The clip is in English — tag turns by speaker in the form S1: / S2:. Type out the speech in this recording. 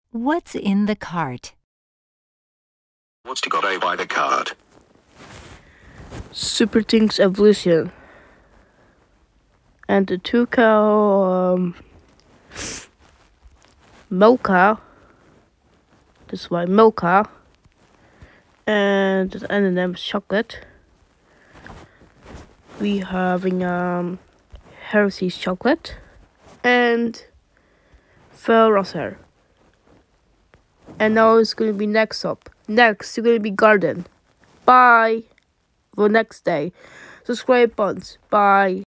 S1: What's in the cart?
S2: What's to go by the card?
S3: Super Things Evolution. And the Tuca Mocha. That's why Mocha. And the M&M's chocolate. We having Hershey's chocolate. And Ferrosser. And now it's gonna be next up. Next, it's gonna be Garden. Bye. For next day. Subscribe once. Bye.